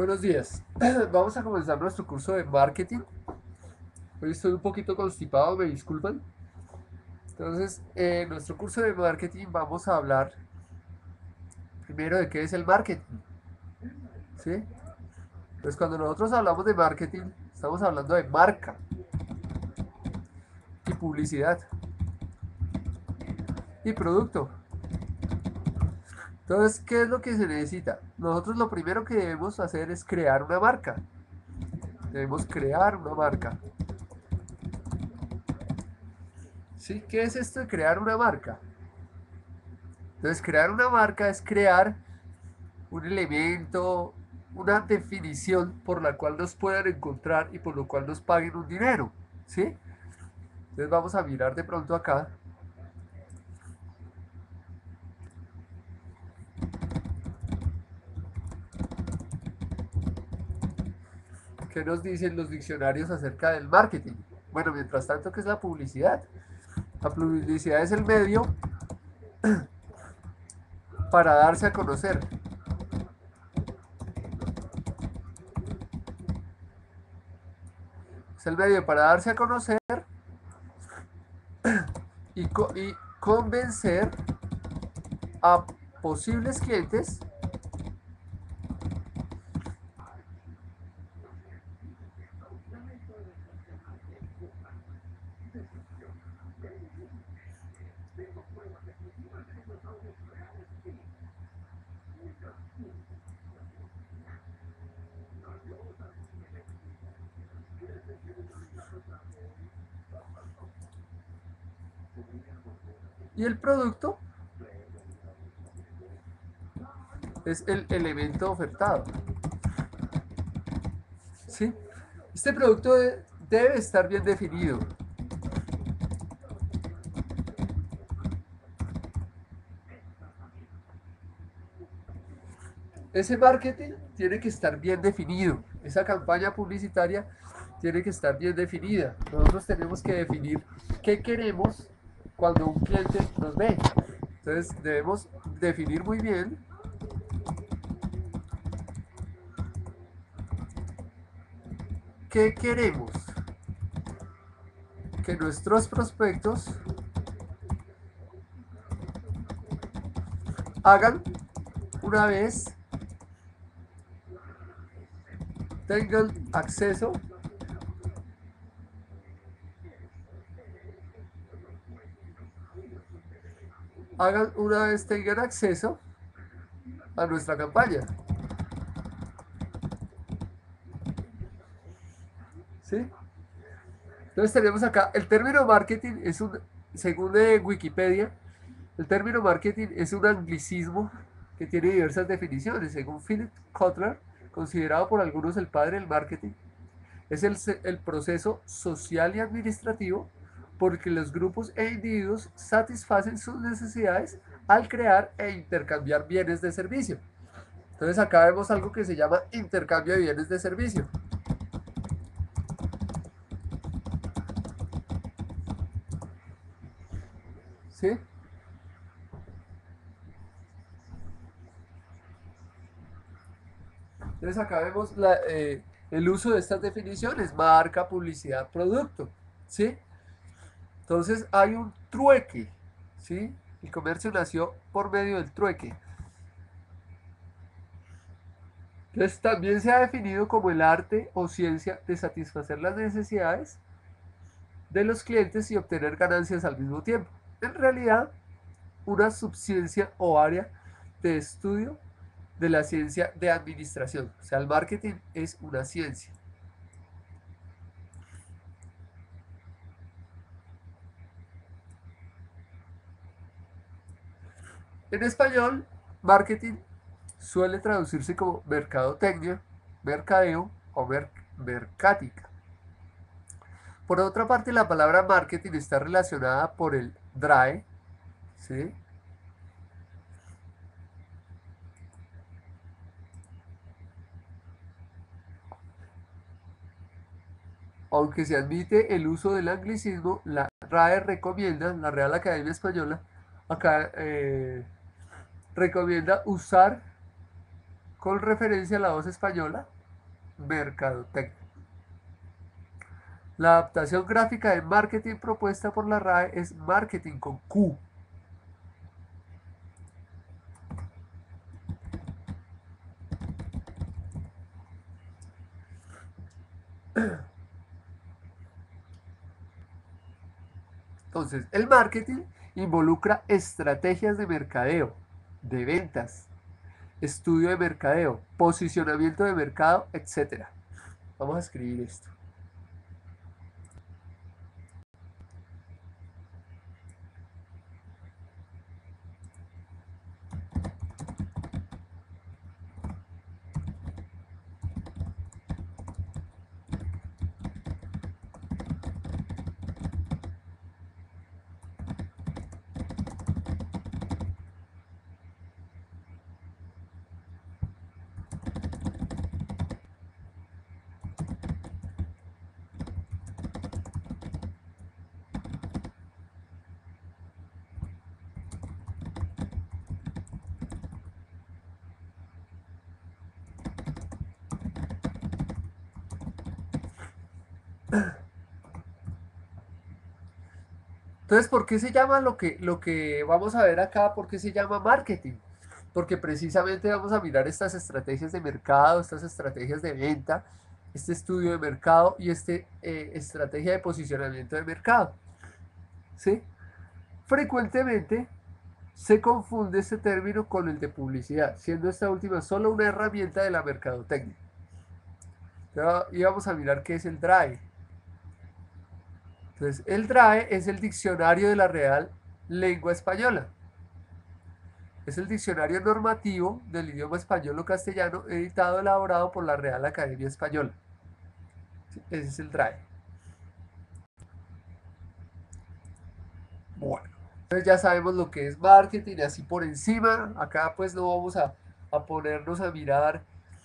Buenos días. Vamos a comenzar nuestro curso de marketing. Hoy estoy un poquito constipado, me disculpan. Entonces, en nuestro curso de marketing vamos a hablar primero de qué es el marketing, ¿sí? Pues cuando nosotros hablamos de marketing, estamos hablando de marca y publicidad y producto. Entonces, ¿qué es lo que se necesita? Nosotros lo primero que debemos hacer es crear una marca. Debemos crear una marca. ¿Sí? ¿Qué es esto de crear una marca? Entonces, crear una marca es crear un elemento, una definición por la cual nos puedan encontrar y por lo cual nos paguen un dinero, ¿sí? Entonces vamos a mirar de pronto acá qué nos dicen los diccionarios acerca del marketing. Bueno, mientras tanto, ¿qué es la publicidad? La publicidad es el medio para darse a conocer. Es el medio para darse a conocer y convencer a posibles clientes y el producto es el elemento ofertado, ¿sí? Este producto debe estar bien definido. Ese marketing tiene que estar bien definido. Esa campaña publicitaria tiene que estar bien definida. Nosotros tenemos que definir qué queremos cuando un cliente nos ve. Entonces debemos definir muy bien qué queremos que nuestros prospectos hagan una vez tengan acceso tengan acceso a nuestra campaña, ¿sí? Entonces tenemos acá el término marketing según Wikipedia, el término marketing es un anglicismo que tiene diversas definiciones. Según Philip Kotler, considerado por algunos el padre del marketing, es el proceso social y administrativo porque los grupos e individuos satisfacen sus necesidades al crear e intercambiar bienes de servicio. Entonces acá vemos algo que se llama intercambio de bienes de servicio. ¿Sí? Entonces acá vemos el uso de estas definiciones, marca, publicidad, producto, ¿sí? Entonces hay un trueque, ¿sí? El comercio nació por medio del trueque. Entonces también se ha definido como el arte o ciencia de satisfacer las necesidades de los clientes y obtener ganancias al mismo tiempo. En realidad, una subciencia o área de estudio de la ciencia de administración. O sea, el marketing es una ciencia. En español, marketing suele traducirse como mercadotecnia, mercadeo o mercática. Por otra parte, la palabra marketing está relacionada por el DRAE, ¿sí? Aunque se admite el uso del anglicismo, la RAE recomienda, la Real Academia Española, acá recomienda usar con referencia a la voz española, mercadotecnia. La adaptación gráfica de marketing propuesta por la RAE es marketing con Q. Entonces, el marketing involucra estrategias de mercadeo, de ventas, estudio de mercadeo, posicionamiento de mercado, etcétera. Vamos a escribir esto. Entonces, ¿por qué se llama lo que vamos a ver acá? ¿Por qué se llama marketing? Porque precisamente vamos a mirar estas estrategias de mercado, estas estrategias de venta, este estudio de mercado y estrategia de posicionamiento de mercado. ¿Sí? Frecuentemente se confunde este término con el de publicidad, siendo esta última solo una herramienta de la mercadotecnia. Y vamos a mirar qué es el DRAE. Entonces, el DRAE es el diccionario de la Real Lengua Española. Es el diccionario normativo del idioma español o castellano editado, elaborado por la Real Academia Española. Ese es el DRAE. Bueno, entonces ya sabemos lo que es marketing, así por encima. Acá pues no vamos a ponernos a mirar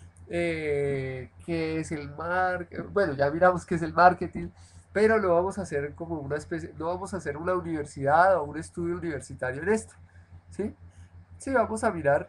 qué es el marketing. Bueno, ya miramos qué es el marketing, pero no vamos a hacer como una especie, no vamos a hacer una universidad o un estudio universitario en esto. ¿Sí? Sí, vamos a mirar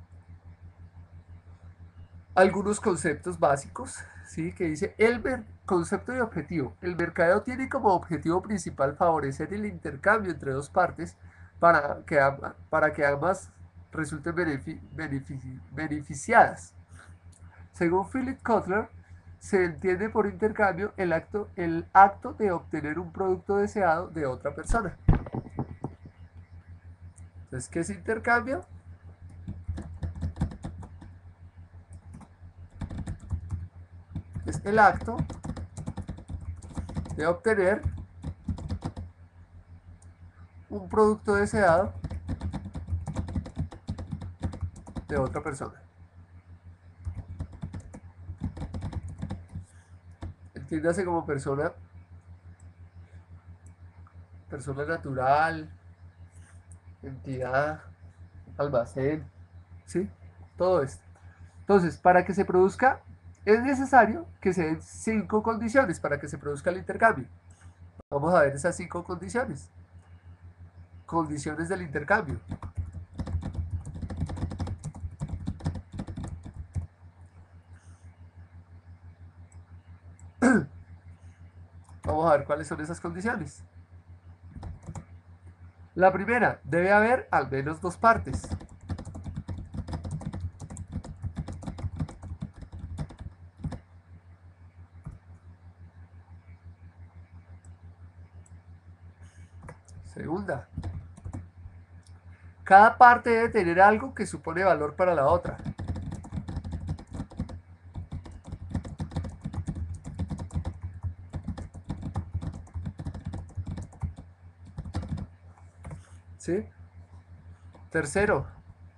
algunos conceptos básicos, ¿sí? Que dice concepto de objetivo. El mercadeo tiene como objetivo principal favorecer el intercambio entre dos partes para que ambas resulten beneficiadas. Según Philip Kotler, se entiende por intercambio el acto de obtener un producto deseado de otra persona. Entonces, ¿qué es intercambio? Es el acto de obtener un producto deseado de otra persona. Entiéndase como persona natural, entidad, almacén, ¿sí? Todo esto. Entonces, para que se produzca, es necesario que se den 5 condiciones para que se produzca el intercambio. Vamos a ver esas 5 condiciones. Condiciones del intercambio. Vamos a ver cuáles son esas condiciones. La primera, debe haber al menos dos partes. Segunda, cada parte debe tener algo que supone valor para la otra. ¿Sí? Tercero,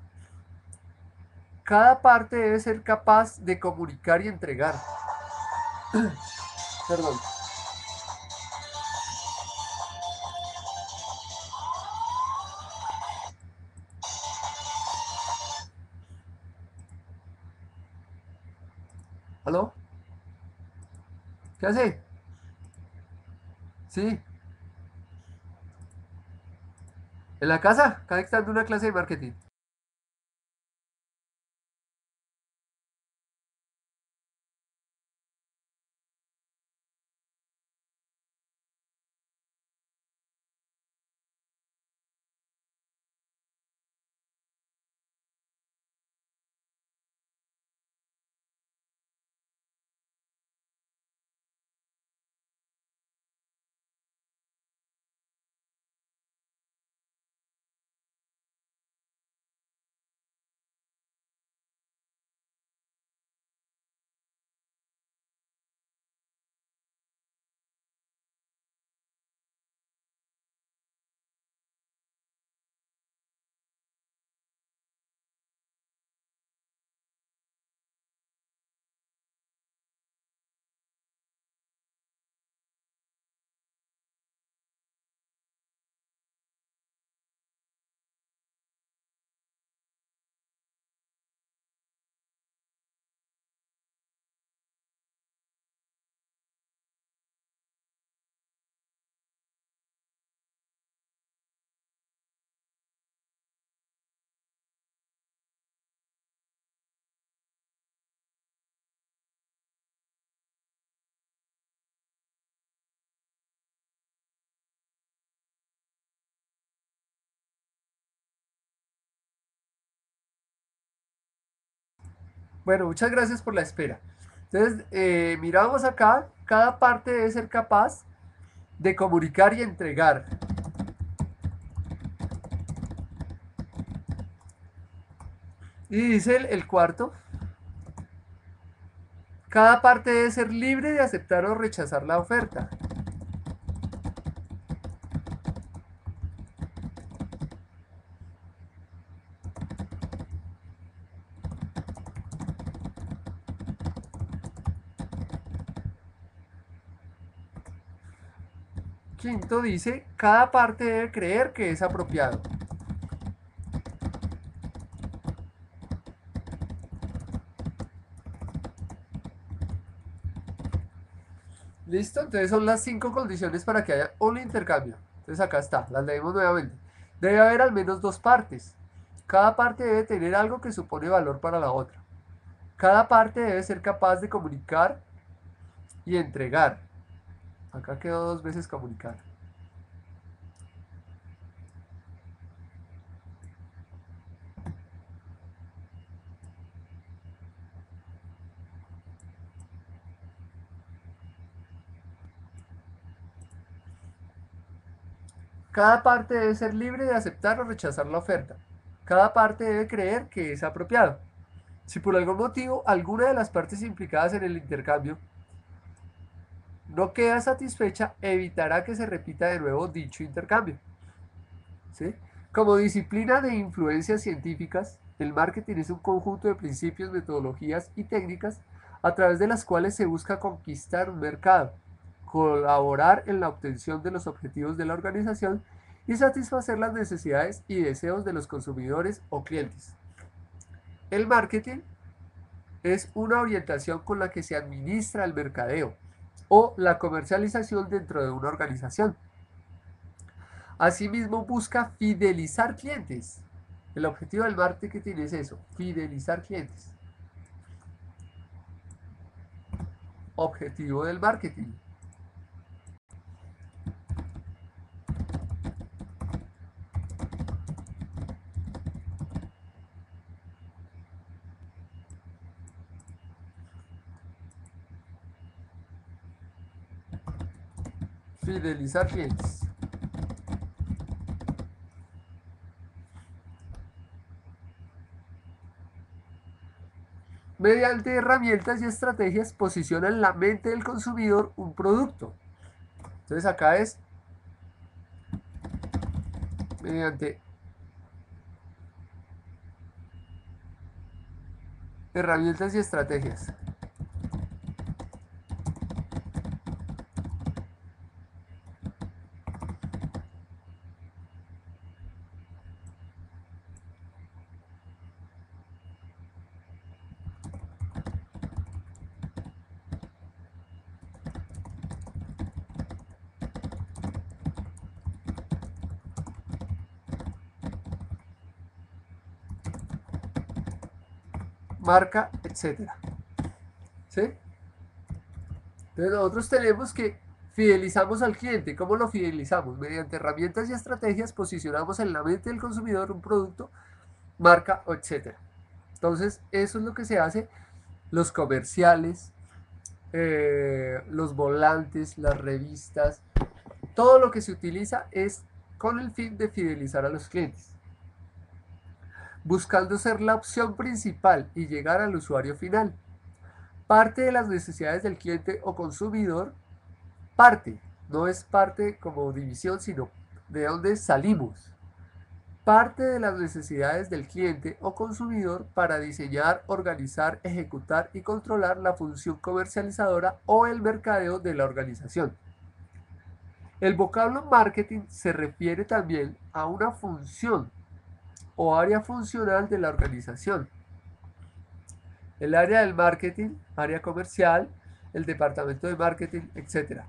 cada parte debe ser capaz de comunicar y entregar. Perdón. ¿Aló? ¿Qué hace? Sí. ¿En la casa? Acá dictando una clase de marketing. Bueno, muchas gracias por la espera. Entonces, miramos acá, cada parte debe ser capaz de comunicar y entregar. Y dice el cuarto, cada parte debe ser libre de aceptar o rechazar la oferta. Quinto dice, cada parte debe creer que es apropiado. ¿Listo? Entonces son las 5 condiciones para que haya un intercambio. Entonces acá está, las leemos nuevamente. Debe haber al menos dos partes. Cada parte debe tener algo que supone valor para la otra. Cada parte debe ser capaz de comunicar y entregar. Acá quedó 2 veces comunicar. Cada parte debe ser libre de aceptar o rechazar la oferta. Cada parte debe creer que es apropiado. Si por algún motivo alguna de las partes implicadas en el intercambio no queda satisfecha, evitará que se repita de nuevo dicho intercambio. ¿Sí? Como disciplina de influencias científicas, el marketing es un conjunto de principios, metodologías y técnicas a través de las cuales se busca conquistar un mercado, colaborar en la obtención de los objetivos de la organización y satisfacer las necesidades y deseos de los consumidores o clientes. El marketing es una orientación con la que se administra el mercadeo o la comercialización dentro de una organización. Asimismo, busca fidelizar clientes. El objetivo del marketing es eso, fidelizar clientes. Objetivo del marketing. Fidelizar clientes. Mediante herramientas y estrategias posiciona en la mente del consumidor un producto. Entonces acá es mediante herramientas y estrategias. Marca, etcétera. ¿Sí? Entonces nosotros tenemos que fidelizamos al cliente. ¿Cómo lo fidelizamos? Mediante herramientas y estrategias posicionamos en la mente del consumidor un producto, marca, etcétera. Entonces eso es lo que se hace. Los comerciales, los volantes, las revistas, todo lo que se utiliza es con el fin de fidelizar a los clientes, buscando ser la opción principal y llegar al usuario final. Parte de las necesidades del cliente o consumidor, parte, no es parte como división, sino de dónde salimos. Parte de las necesidades del cliente o consumidor para diseñar, organizar, ejecutar y controlar la función comercializadora o el mercadeo de la organización. El vocablo marketing se refiere también a una función o área funcional de la organización. El área del marketing, área comercial, el departamento de marketing, etc.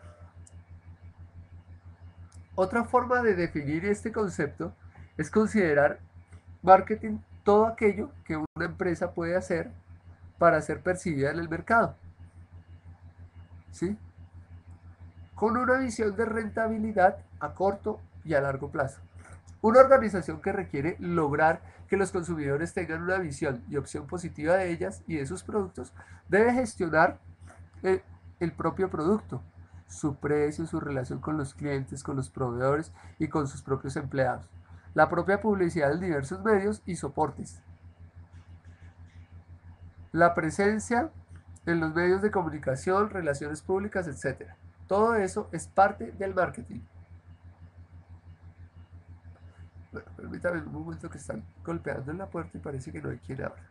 Otra forma de definir este concepto es considerar marketing todo aquello que una empresa puede hacer para ser percibida en el mercado, ¿sí? Con una visión de rentabilidad a corto y a largo plazo. Una organización que requiere lograr que los consumidores tengan una visión y opción positiva de ellas y de sus productos debe gestionar el, el propio producto, su precio, su relación con los clientes, con los proveedores y con sus propios empleados, la propia publicidad en diversos medios y soportes, la presencia en los medios de comunicación, relaciones públicas, etcétera. Todo eso es parte del marketing. Bueno, permítame un momento que están golpeando en la puerta y parece que no hay quien abra.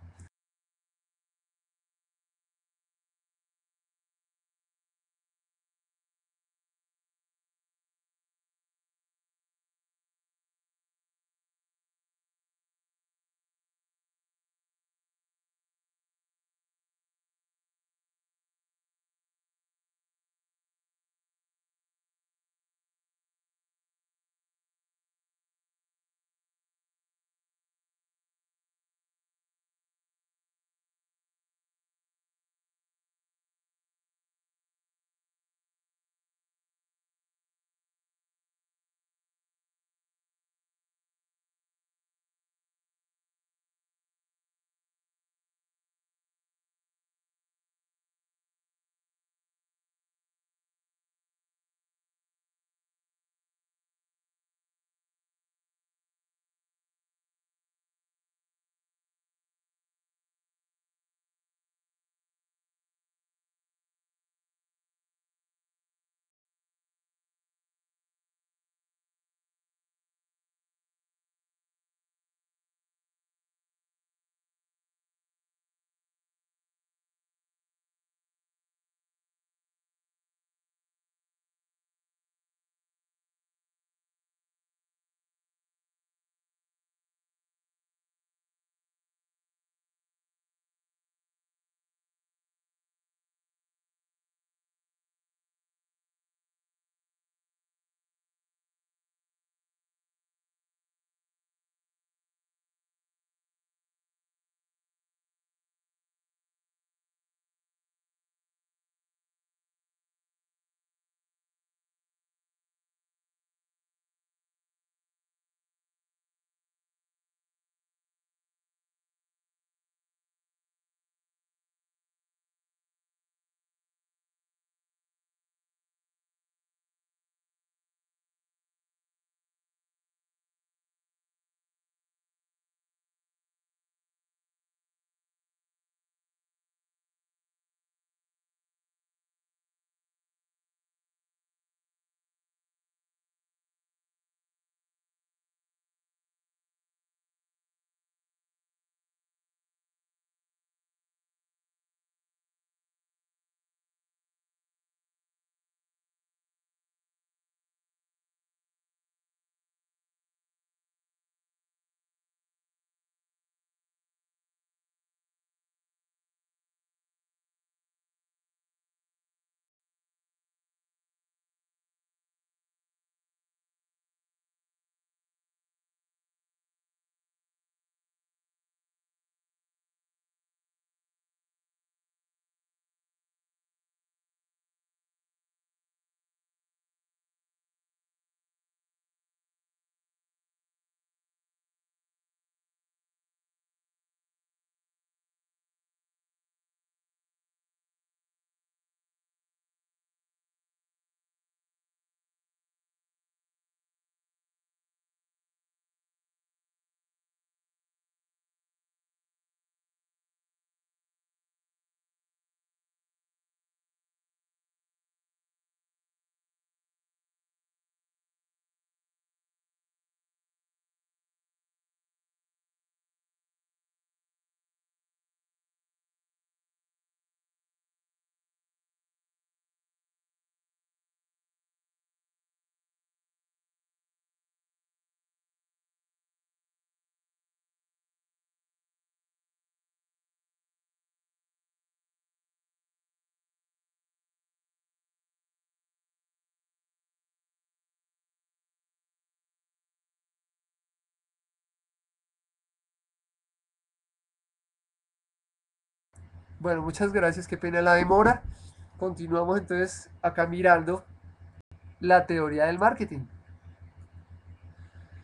Bueno, muchas gracias, qué pena la demora. Continuamos entonces acá mirando la teoría del marketing.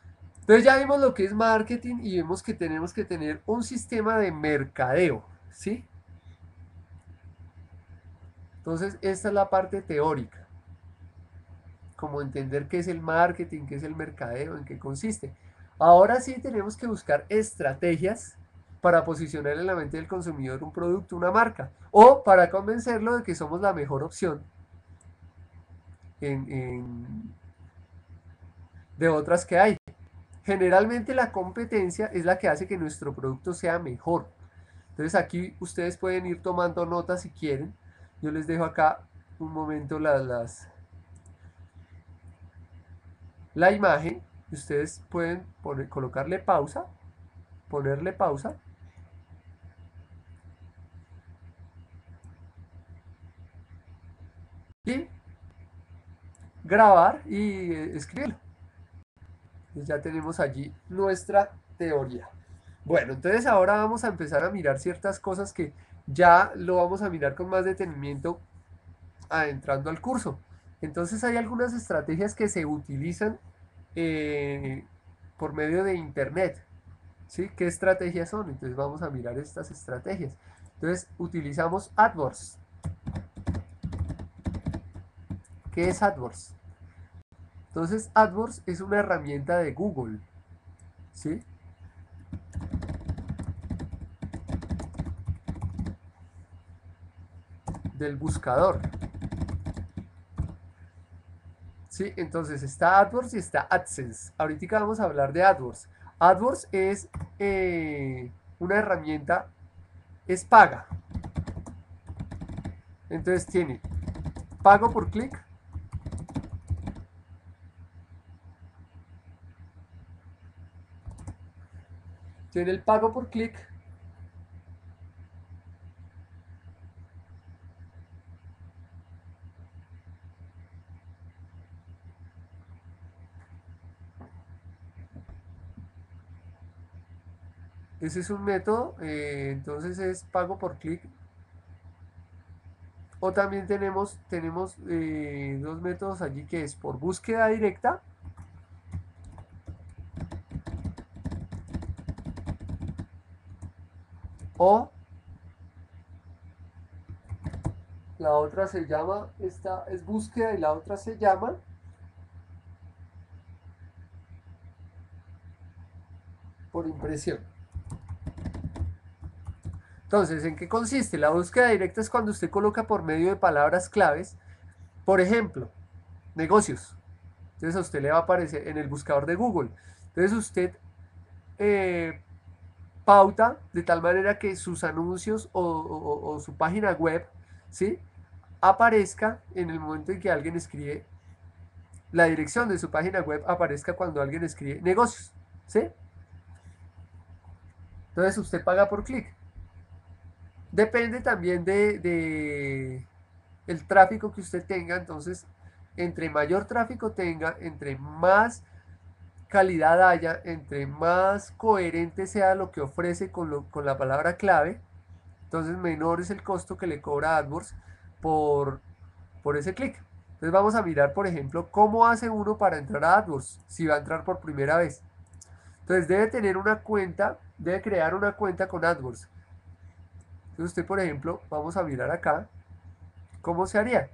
Entonces ya vimos lo que es marketing y vemos que tenemos que tener un sistema de mercadeo, ¿sí? Entonces esta es la parte teórica, como entender qué es el marketing, qué es el mercadeo, en qué consiste. Ahora sí tenemos que buscar estrategias para posicionar en la mente del consumidor un producto, una marca, o para convencerlo de que somos la mejor opción en, de otras que hay. Generalmente la competencia es la que hace que nuestro producto sea mejor. Entonces aquí ustedes pueden ir tomando notas si quieren. Yo les dejo acá un momento la imagen. Ustedes pueden colocarle pausa, ponerle pausa y grabar y escribirlo. Entonces ya tenemos allí nuestra teoría. Bueno, entonces ahora vamos a empezar a mirar ciertas cosas que ya lo vamos a mirar con más detenimiento adentrando al curso. Entonces hay algunas estrategias que se utilizan eh, por medio de internet. ¿Sí? ¿Qué estrategias son? Entonces vamos a mirar estas estrategias. Entonces utilizamos AdWords. ¿Qué es AdWords? Entonces AdWords es una herramienta de Google. ¿Sí? Del buscador. ¿Sí? Entonces está AdWords y está AdSense. Ahorita vamos a hablar de AdWords. AdWords es una herramienta, es paga. Entonces tiene pago por clic, tiene el pago por clic, ese es un método, entonces es pago por clic. O también tenemos dos métodos allí que es por búsqueda directa o la otra se llama, esta es búsqueda y la otra se llama por impresión. Entonces, ¿en qué consiste? La búsqueda directa es cuando usted coloca por medio de palabras claves, por ejemplo, negocios. Entonces a usted le va a aparecer en el buscador de Google. Entonces usted eh, pauta de tal manera que sus anuncios o su página web, ¿sí? Aparezca en el momento en que alguien escribe, la dirección de su página web aparezca cuando alguien escribe negocios, ¿sí? Entonces usted paga por clic. Depende también de el tráfico que usted tenga, entonces entre mayor tráfico tenga, entre más calidad haya, entre más coherente sea lo que ofrece con la palabra clave, entonces menor es el costo que le cobra AdWords por, por ese clic. Entonces vamos a mirar, por ejemplo, cómo hace uno para entrar a AdWords si va a entrar por primera vez. Entonces debe tener una cuenta, debe crear una cuenta con AdWords. Entonces usted, por ejemplo, vamos a mirar acá cómo se haría.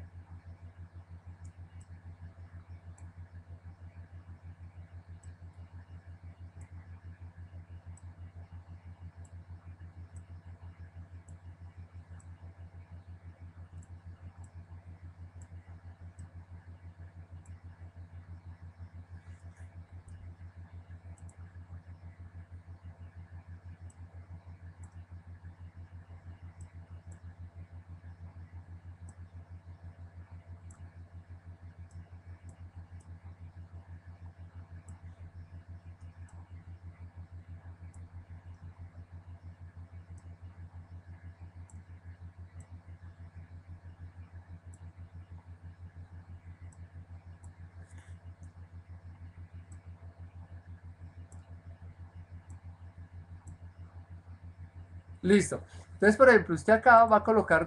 Listo. Entonces, por ejemplo, usted acá va a colocar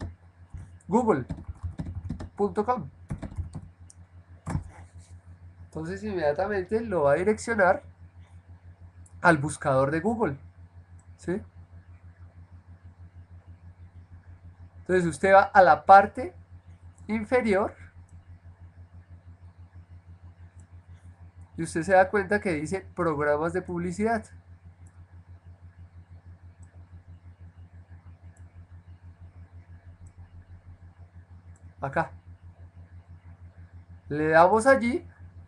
www.google.com. Entonces inmediatamente lo va a direccionar al buscador de Google, ¿sí? Entonces usted va a la parte inferior y usted se da cuenta que dice programas de publicidad. Acá. Le damos allí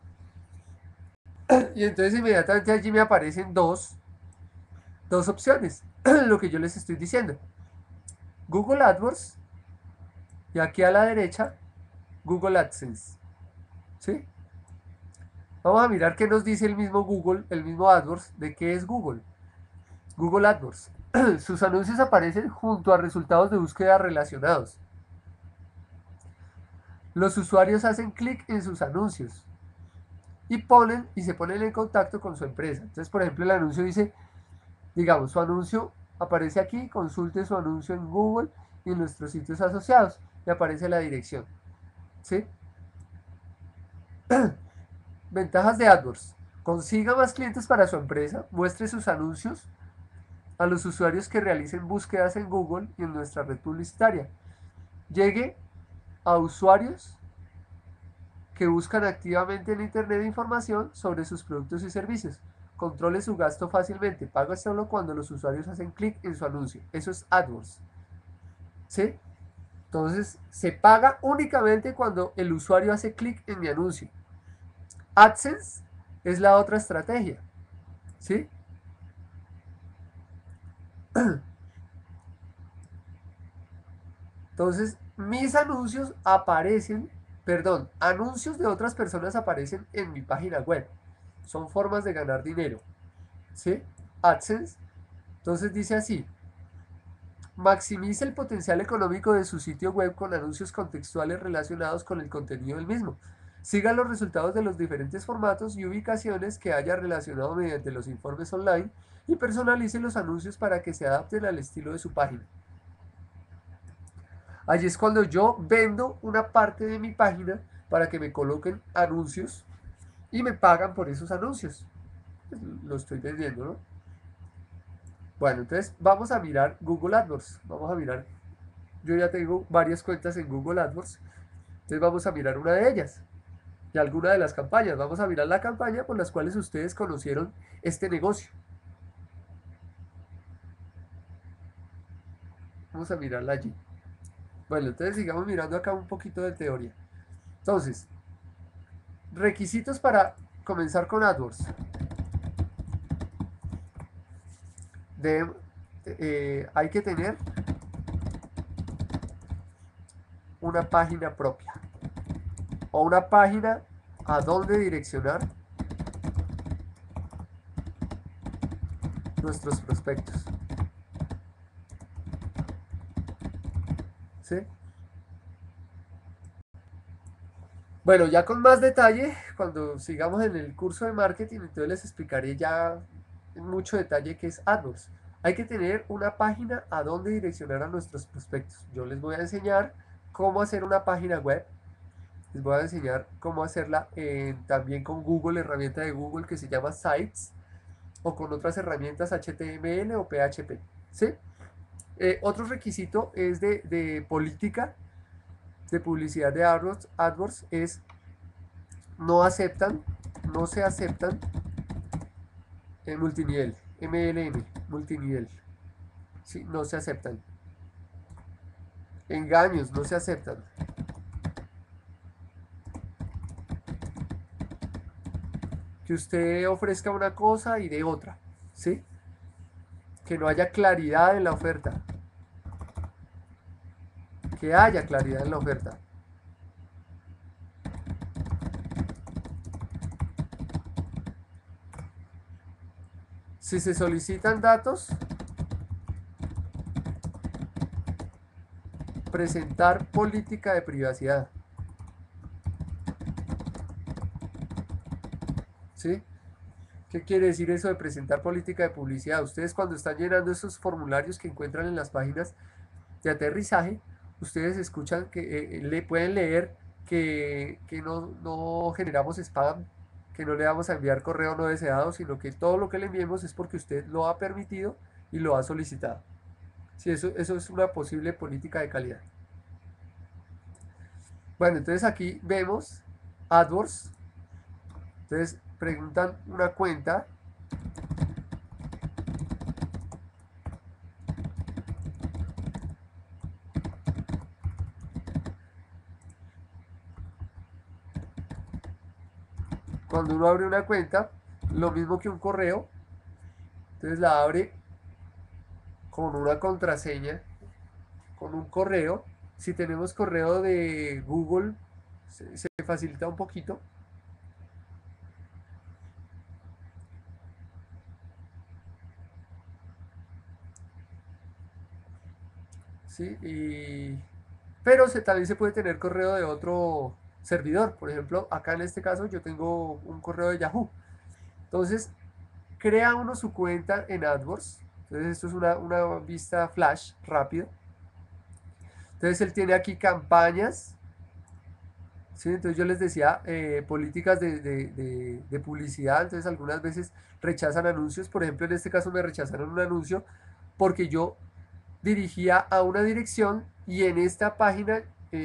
y entonces inmediatamente allí me aparecen dos opciones. Lo que yo les estoy diciendo. Google AdWords y aquí a la derecha Google AdSense. ¿Sí? Vamos a mirar qué nos dice el mismo Google, el mismo AdWords, de qué es Google. Google AdWords. Sus anuncios aparecen junto a resultados de búsqueda relacionados. Los usuarios hacen clic en sus anuncios y se ponen en contacto con su empresa. Entonces, por ejemplo, el anuncio dice, digamos, su anuncio aparece aquí, consulte su anuncio en Google y en nuestros sitios asociados. Y aparece la dirección. ¿Sí? Ventajas de AdWords. Consiga más clientes para su empresa, muestre sus anuncios a los usuarios que realicen búsquedas en Google y en nuestra red publicitaria. Llegue a usuarios que buscan activamente en Internet información sobre sus productos y servicios. Controle su gasto fácilmente. Paga solo cuando los usuarios hacen clic en su anuncio. Eso es AdWords. ¿Sí? Entonces, se paga únicamente cuando el usuario hace clic en mi anuncio. AdSense es la otra estrategia. ¿Sí? Entonces, mis anuncios aparecen, perdón, anuncios de otras personas aparecen en mi página web. Son formas de ganar dinero. ¿Sí? AdSense. Entonces dice así, maximice el potencial económico de su sitio web con anuncios contextuales relacionados con el contenido del mismo. Siga los resultados de los diferentes formatos y ubicaciones que haya relacionado mediante los informes online y personalice los anuncios para que se adapten al estilo de su página. Allí es cuando yo vendo una parte de mi página para que me coloquen anuncios y me pagan por esos anuncios. Pues lo estoy vendiendo, ¿no? Bueno, entonces vamos a mirar Google AdWords. Vamos a mirar. Yo ya tengo varias cuentas en Google AdWords. Entonces vamos a mirar una de ellas y alguna de las campañas. Vamos a mirar la campaña por las cuales ustedes conocieron este negocio. Vamos a mirarla allí. Bueno, entonces sigamos mirando acá un poquito de teoría. Entonces, requisitos para comenzar con AdWords. Hay que tener una página propia o una página a donde direccionar nuestros prospectos. ¿Sí? Bueno, ya con más detalle, cuando sigamos en el curso de marketing, entonces les explicaré ya en mucho detalle qué es AdWords. Hay que tener una página a donde direccionar a nuestros prospectos. Yo les voy a enseñar cómo hacer una página web. Les voy a enseñar cómo hacerla también con Google, herramienta de Google que se llama Sites, o con otras herramientas HTML o PHP. ¿Sí? Otro requisito es de política de publicidad de AdWords es no se aceptan multinivel, MLM, multinivel. ¿Sí? No se aceptan. Engaños, no se aceptan. Que usted ofrezca una cosa y de otra. ¿Sí? Que no haya claridad en la oferta. Que haya claridad en la oferta. Si se solicitan datos, presentar política de privacidad. ¿Sí? ¿Qué quiere decir eso de presentar política de publicidad? Ustedes cuando están llenando esos formularios que encuentran en las páginas de aterrizaje, ustedes escuchan que le pueden leer que no generamos spam, que no le vamos a enviar correo no deseado, sino que todo lo que le enviemos es porque usted lo ha permitido y lo ha solicitado. Sí, eso es una posible política de calidad. Bueno, entonces aquí vemos AdWords. Entonces preguntan una cuenta. Cuando uno abre una cuenta, lo mismo que un correo, entonces la abre con una contraseña, con un correo. Si tenemos correo de Google, se facilita un poquito. ¿Sí? Pero también se puede tener correo de otro servidor. Por ejemplo, acá en este caso yo tengo un correo de Yahoo. Entonces, crea uno su cuenta en AdWords. Entonces, esto es una vista flash rápido. Entonces, él tiene aquí campañas. ¿Sí? Entonces, yo les decía políticas de publicidad. Entonces, algunas veces rechazan anuncios. Por ejemplo, en este caso me rechazaron un anuncio porque yo dirigía a una dirección y en esta página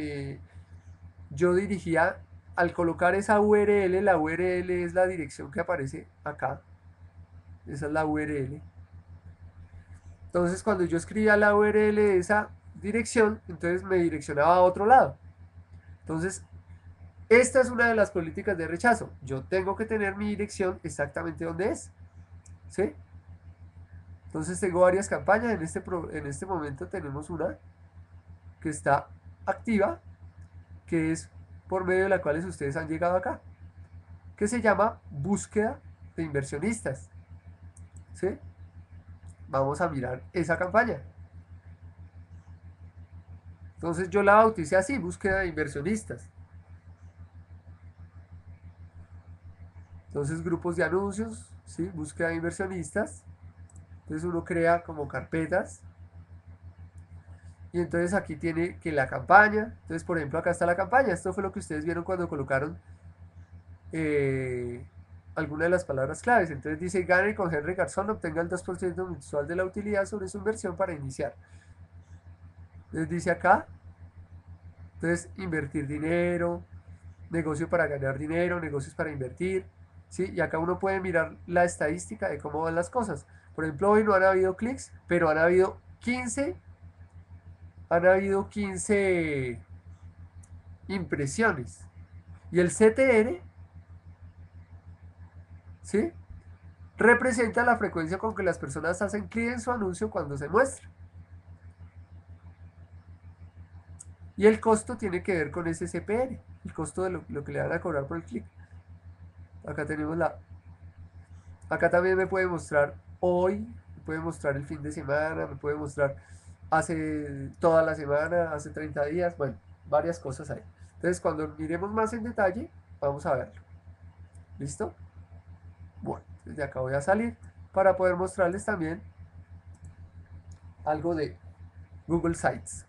yo dirigía, al colocar esa URL, la URL es la dirección que aparece acá, esa es la URL. Entonces cuando yo escribía la URL de esa dirección, entonces me direccionaba a otro lado. Entonces, esta es una de las políticas de rechazo. Yo tengo que tener mi dirección exactamente donde es. ¿Sí? Entonces tengo varias campañas. En este momento tenemos una que está activa, que es por medio de la cual ustedes han llegado acá, que se llama búsqueda de inversionistas. ¿Sí? Vamos a mirar esa campaña. Entonces yo la bauticé así, búsqueda de inversionistas. Entonces grupos de anuncios, ¿sí? Búsqueda de inversionistas. Entonces uno crea como carpetas. Y entonces aquí tiene que la campaña. Entonces, por ejemplo, acá está la campaña. Esto fue lo que ustedes vieron cuando colocaron eh, alguna de las palabras claves. Entonces dice, gane con Henry Garzón, obtenga el 2% mensual de la utilidad sobre su inversión para iniciar. Entonces dice acá, entonces invertir dinero, negocio para ganar dinero, negocios para invertir, ¿sí? Y acá uno puede mirar la estadística de cómo van las cosas. Por ejemplo, hoy no han habido clics, pero han habido 15 impresiones. Y el CTR, ¿sí? Representa la frecuencia con que las personas hacen clic en su anuncio cuando se muestra. Y el costo tiene que ver con ese CPR, el costo de lo que le van a cobrar por el clic. Acá tenemos acá también me puede mostrar hoy, me puede mostrar el fin de semana, me puede mostrar hace toda la semana, hace 30 días, bueno, varias cosas hay. Entonces, cuando miremos más en detalle, vamos a verlo. ¿Listo? Bueno, desde acá voy a salir para poder mostrarles también algo de Google Sites.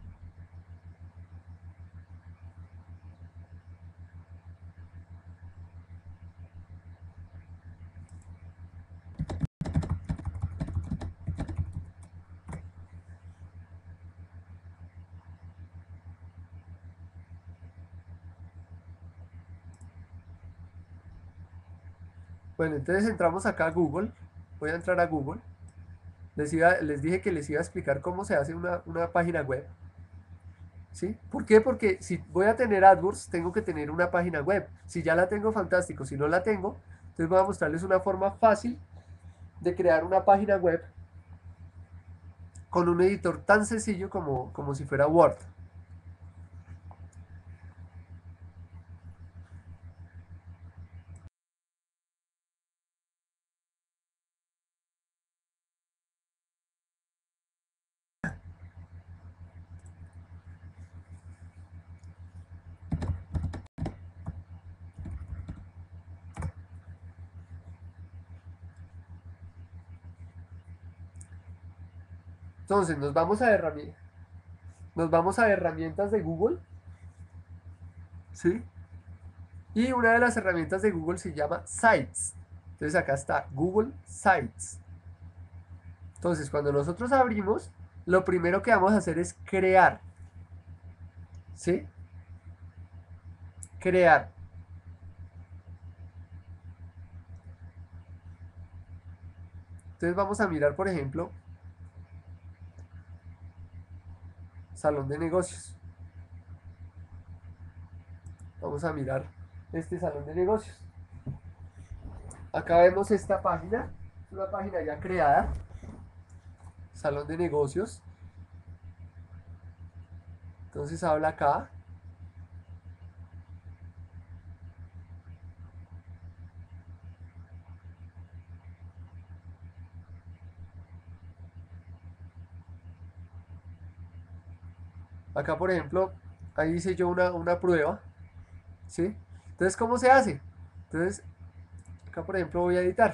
Bueno, entonces entramos acá a Google. Voy a entrar a Google. Les dije que les iba a explicar cómo se hace una página web. ¿Sí? ¿Por qué? Porque si voy a tener AdWords, tengo que tener una página web. Si ya la tengo, fantástico. Si no la tengo, entonces voy a mostrarles una forma fácil de crear una página web con un editor tan sencillo como si fuera Word. Entonces nos vamos a herramientas de Google, ¿sí? Y una de las herramientas de Google se llama Sites. Entonces acá está Google Sites. Entonces cuando nosotros abrimos, lo primero que vamos a hacer es crear. ¿Sí? Crear. Entonces vamos a mirar, por ejemplo, salón de negocios. Vamos a mirar este salón de negocios. Acá vemos esta página, una página ya creada, salón de negocios. Entonces habla acá. Acá, por ejemplo, ahí hice yo una prueba, ¿sí? Entonces, ¿cómo se hace? Entonces, acá, por ejemplo, voy a editar.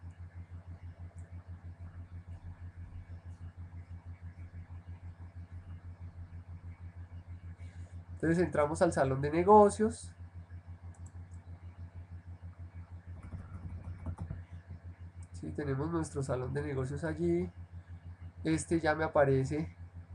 Entonces entramos al salón de negocios. ¿Sí? Tenemos nuestro salón de negocios allí. Este ya me aparece.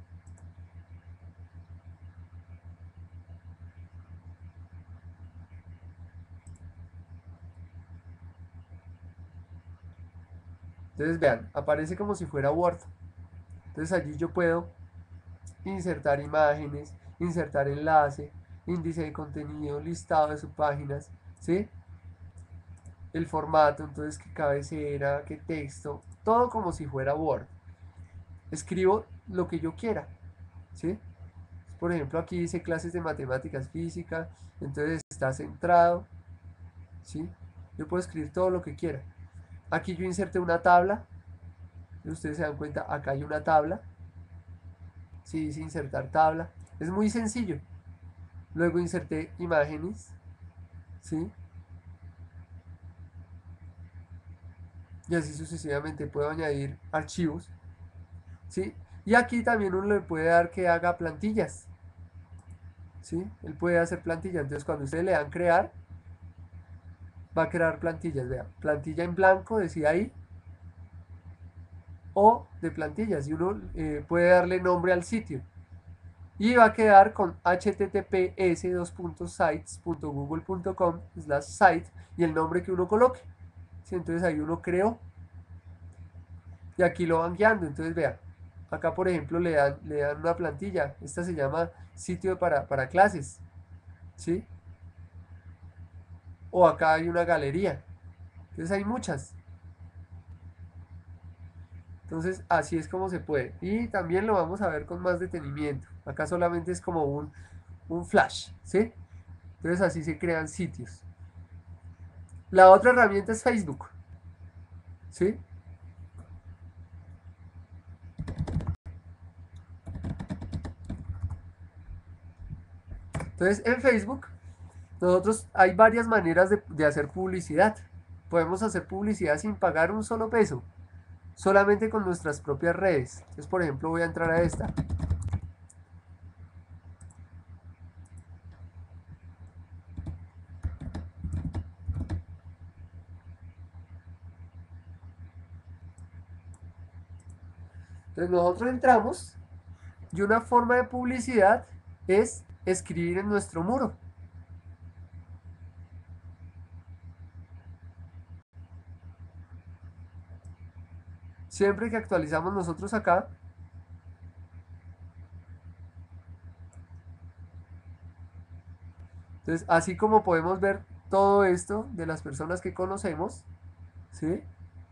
Entonces vean, aparece como si fuera Word. Entonces allí yo puedo insertar imágenes, insertar enlace, índice de contenido, listado de subpáginas, ¿sí? El formato, entonces qué cabecera, qué texto, todo como si fuera Word. Escribo lo que yo quiera, ¿sí? Por ejemplo, aquí dice clases de matemáticas, física, entonces está centrado, ¿sí? Yo puedo escribir todo lo que quiera. Aquí yo inserté una tabla, y ustedes se dan cuenta, acá hay una tabla, ¿sí? Dice insertar tabla, es muy sencillo. Luego inserté imágenes, ¿sí? Y así sucesivamente puedo añadir archivos, ¿sí? Y aquí también uno le puede dar que haga plantillas, ¿sí? Él puede hacer plantillas, entonces cuando ustedes le dan crear, va a crear plantillas, vea, plantilla en blanco, decía ahí, o de plantillas, y uno puede darle nombre al sitio. Y va a quedar con https://sites.google.com/site y el nombre que uno coloque. ¿Sí? Entonces ahí uno creó y aquí lo van guiando. Entonces vea, acá por ejemplo le dan una plantilla. Esta se llama sitio para clases. ¿Sí? O acá hay una galería. Entonces hay muchas. Entonces así es como se puede. Y también lo vamos a ver con más detenimiento. Acá solamente es como un flash. ¿Sí? Entonces así se crean sitios. La otra herramienta es Facebook. ¿Sí? Entonces en Facebook nosotros hay varias maneras de hacer publicidad. Podemos hacer publicidad sin pagar un solo peso, solamente con nuestras propias redes. Entonces, por ejemplo, voy a entrar a esta. Entonces nosotros entramos y una forma de publicidad es escribir en nuestro muro. Siempre que actualizamos nosotros acá, entonces así como podemos ver todo esto de las personas que conocemos, ¿sí?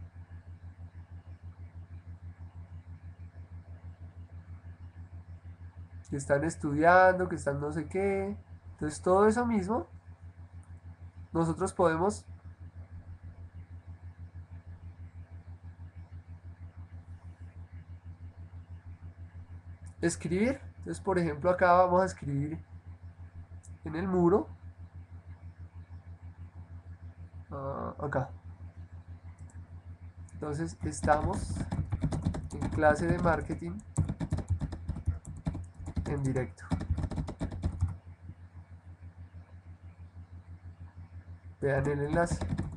Que están estudiando, que están no sé qué. Entonces todo eso mismo nosotros podemos escribir. Entonces, por ejemplo, acá vamos a escribir en el muro, acá. Entonces, estamos en clase de marketing en directo. Vean el enlace.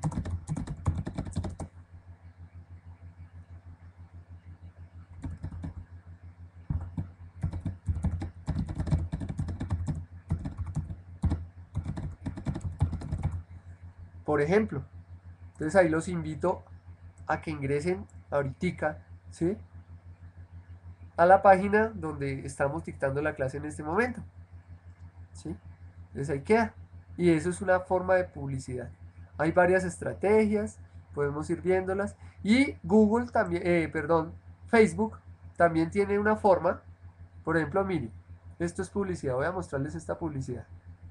Por ejemplo, entonces ahí los invito a que ingresen ahorita, ¿sí?, a la página donde estamos dictando la clase en este momento, ¿sí? Entonces ahí queda. Y eso es una forma de publicidad. Hay varias estrategias, podemos ir viéndolas. Y Google también, perdón, Facebook también tiene una forma. Por ejemplo, mire, esto es publicidad. Voy a mostrarles esta publicidad.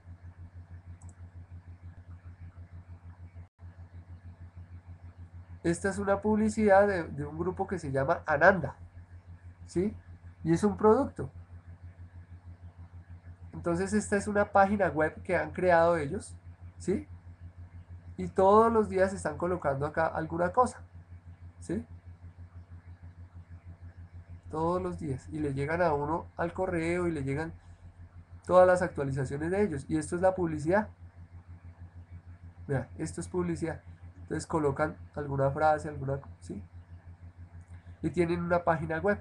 Esta es una publicidad de un grupo que se llama Ananda, ¿sí? Y es un producto. Entonces esta es una página web que han creado ellos, ¿sí? Y todos los días están colocando acá alguna cosa, ¿sí? Todos los días. Y le llegan a uno al correo y le llegan todas las actualizaciones de ellos. Y esto es la publicidad. Mira, esto es publicidad. Entonces colocan alguna frase, alguna, ¿sí? Y tienen una página web,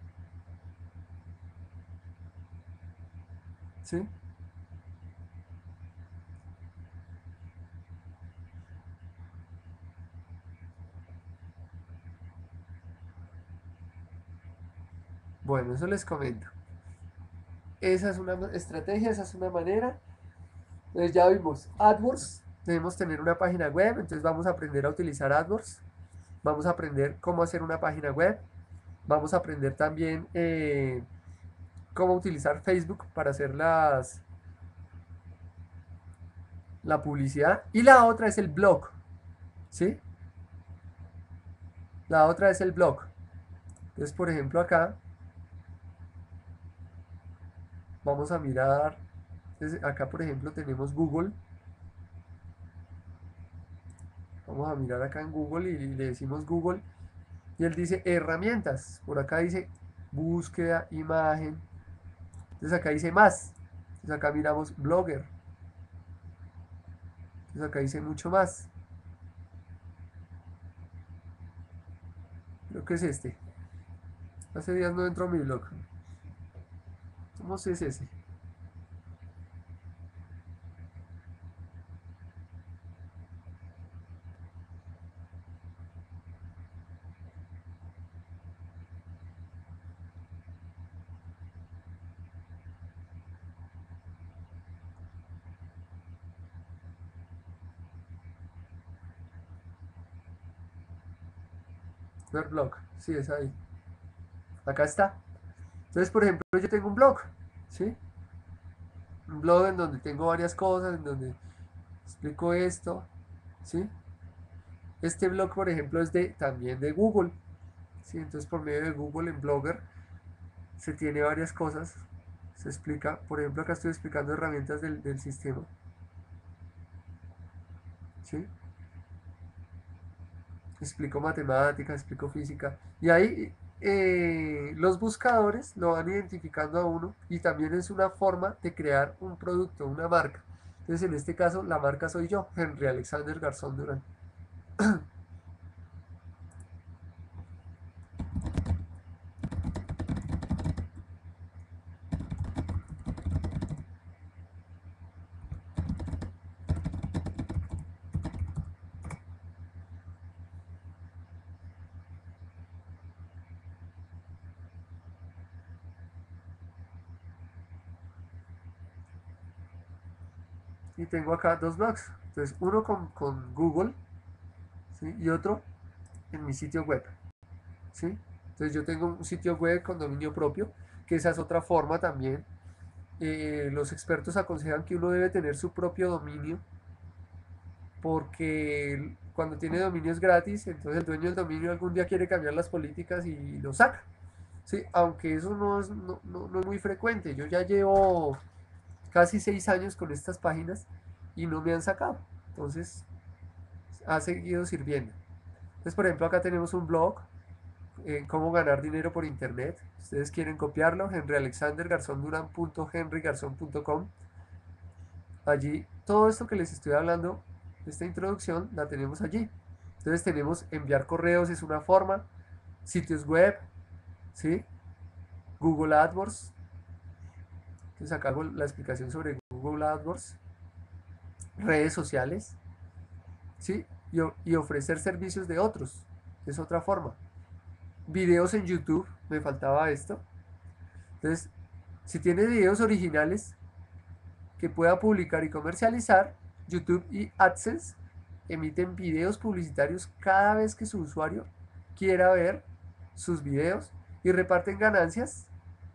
¿sí? Bueno, eso les comento. Esa es una estrategia, esa es una manera. Entonces ya vimos AdWords, debemos tener una página web, entonces vamos a aprender a utilizar AdWords, vamos a aprender cómo hacer una página web, vamos a aprender también cómo utilizar Facebook para hacer la publicidad, y la otra es el blog, ¿sí? La otra es el blog. Entonces, por ejemplo, acá vamos a mirar, entonces, acá por ejemplo tenemos Google, vamos a mirar acá en Google y le decimos Google, y él dice herramientas, por acá dice búsqueda, imagen, entonces acá dice más, entonces acá miramos Blogger, entonces acá dice mucho más, creo que es este, hace días no entro a mi blog, ¿cómo es ese? Ver blog, sí, es ahí, acá está. Entonces, por ejemplo, yo tengo un blog, ¿sí? Un blog en donde tengo varias cosas, en donde explico esto, ¿sí? Este blog, por ejemplo, es también de Google, ¿sí? Entonces, por medio de Google en Blogger se tiene varias cosas, se explica, por ejemplo, acá estoy explicando herramientas del sistema, ¿sí? Explico matemáticas, explico física, y ahí los buscadores lo van identificando a uno y también es una forma de crear un producto, una marca. Entonces, en este caso, la marca soy yo, Henry Alexander Garzón Durán. Y tengo acá dos blogs. Entonces, uno con Google, ¿sí? Y otro en mi sitio web, ¿sí? Entonces, yo tengo un sitio web con dominio propio, que esa es otra forma también. Los expertos aconsejan que uno debe tener su propio dominio, porque cuando tiene dominios gratis, entonces el dueño del dominio algún día quiere cambiar las políticas y lo saca, ¿sí? Aunque eso no es muy frecuente. Yo ya llevo casi 6 años con estas páginas y no me han sacado. Entonces, ha seguido sirviendo. Entonces, por ejemplo, acá tenemos un blog, cómo ganar dinero por internet. Ustedes quieren copiarlo, henryalexandergarzonduran.henrygarzon.com. Allí, todo esto que les estoy hablando esta introducción la tenemos allí. Entonces tenemos enviar correos, es una forma, sitios web, ¿sí? Google AdWords. Entonces acá hago la explicación sobre Google AdWords, redes sociales, ¿sí? Y ofrecer servicios de otros, es otra forma. Videos en YouTube, me faltaba esto. Entonces, si tiene videos originales que pueda publicar y comercializar, YouTube y AdSense emiten videos publicitarios cada vez que su usuario quiera ver sus videos y reparten ganancias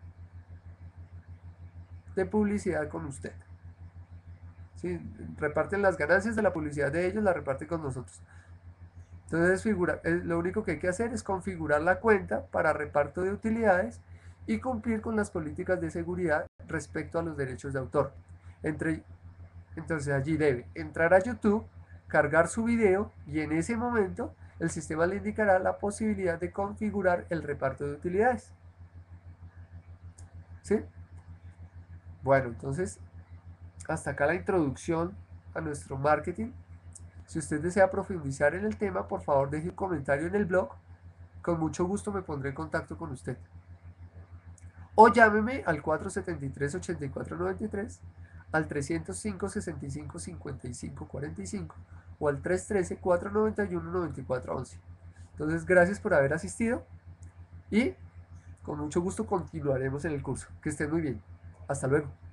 de publicidad con usted. ¿Sí? Reparten las ganancias de la publicidad de ellos, la reparten con nosotros. Entonces, lo único que hay que hacer es configurar la cuenta para reparto de utilidades y cumplir con las políticas de seguridad respecto a los derechos de autor. Entonces allí debe entrar a YouTube, cargar su video y en ese momento el sistema le indicará la posibilidad de configurar el reparto de utilidades. ¿Sí? Bueno, entonces hasta acá la introducción a nuestro marketing. Si usted desea profundizar en el tema, por favor deje un comentario en el blog. Con mucho gusto me pondré en contacto con usted. O llámeme al 473-8493, al 305-65-55-45 o al 313-491-9411. Entonces, gracias por haber asistido y con mucho gusto continuaremos en el curso. Que estén muy bien. Hasta luego.